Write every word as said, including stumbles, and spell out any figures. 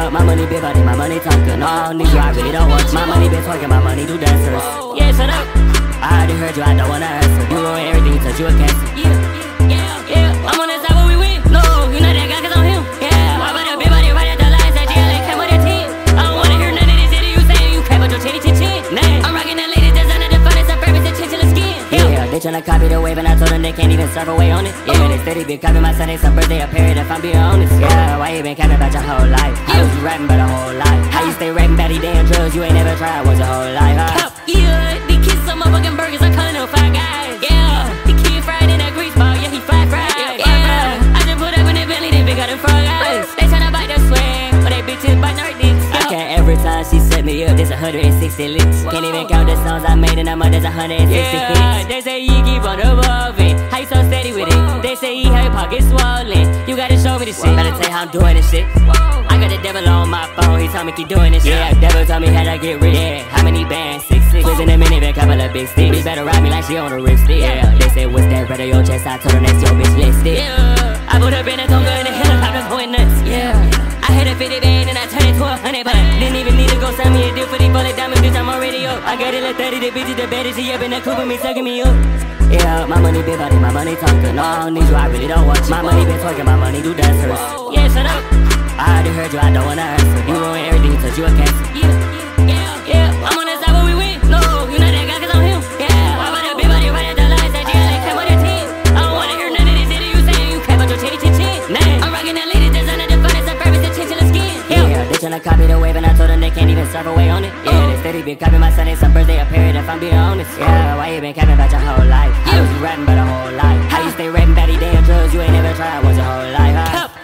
Yeah, my money big body, my money talking. No, I don't need you, I really don't want you. My money been talking, my money do dancers. Yeah, shut up. I already heard you, I don't wanna answer. You ruin everything, touch you a cancer. Yeah, yeah, yeah. I'm on that side where we win. No, you not that guy, cause I'm him. Yeah, why about a big body right at the lines that G L A came with a team? I don't wanna hear none of this shit you saying. You came with your chinny chin chin. Nah, I'm rocking that lady designer, the finest of purpose and chinchilla skin. Yeah, they tryna copy the wave and I told them they can't even serve away on it. Yeah, they steady been copying my Sunday, some birthday, a period if I'm being honest. Yeah, why you been capping about your whole life? How was you rapping about a whole life? How you stay rapping about these damn drugs you ain't never tried? Was your whole life, huh? Yeah, the kids some motherfucking burgers, I'm calling them five guys. Yeah, the kid fried in that grease ball, yeah, he fly fried. Yeah, yeah. I just put up in the belly, they big got them frog eyes. They tryna bite the swing, but they bitches bite our dicks. I can't every time she set me up, there's one hundred sixty licks. Can't even count the songs I made and I'm up, there's one hundred sixty hits. Yeah, they say you keep on evolving, how you so steady with it? They say he had pockets swollen, you gotta show me the shit. Better tell you how I'm doing this shit. I got the devil on my phone, he told me keep doing this shit. Yeah, devil told me how to get rich. Yeah, how many bands? Six, six. Was in a minivan, couple of big sticks. Bitch better ride me like she on a wriststick. Yeah, they say what's that, brother, your chest? I told her that's your bitch listed. Yeah, I put up in a Tonga in the helicopter going nuts. Yeah, I hit a fifty band and I turned it to a hundred, but didn't even need to go send me a deal for these bullet diamonds, bitch, I'm already up. I got it like thirty, the bitch is the baddest, she up in the coupe with me, sucking me up. Yeah, my money big body, my money talking. No, I don't need you, I really don't want you. My money been talking, my money do dancers. Yeah, shut up. I already heard you, I don't wanna answer. You ruin everything, touch you a cancer. Yeah, yeah, yeah. I'm on that side where we win. No, you not that guy, cause I'm him. Yeah, why about a big body right at the lines that G L A came with a team? I don't wanna hear none of this shit you saying. You came with your chinny chin chin. Nah, I'm rocking that lady designer, the finest of purpose and chinchilla skin. Yeah, they tryna copy the wave and I told them they can't even serve away on it. Yeah, they steady been copying my Sunday, some birthday, a period if I'm being honest. Yeah, why you been capping about your whole life? How was you rapping about a whole life? How you stay rapping about these damn drugs you ain't never tried? Was your whole life, huh?